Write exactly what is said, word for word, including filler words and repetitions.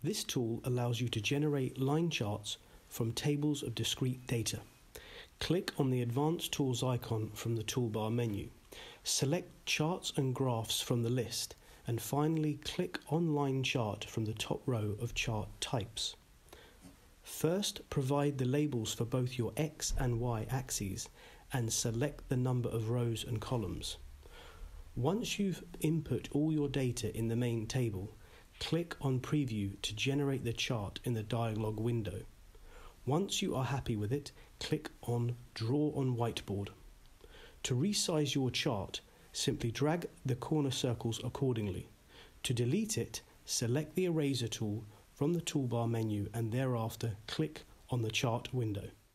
This tool allows you to generate line charts from tables of discrete data. Click on the Advanced Tools icon from the toolbar menu. Select Charts and Graphs from the list, and finally click on Line Chart from the top row of chart types. First, provide the labels for both your X and Y axes and select the number of rows and columns. Once you've input all your data in the main table, click on Preview to generate the chart in the dialog window. Once you are happy with it, click on Draw on Whiteboard. To resize your chart, simply drag the corner circles accordingly. To delete it, select the Eraser tool from the toolbar menu and thereafter click on the chart window.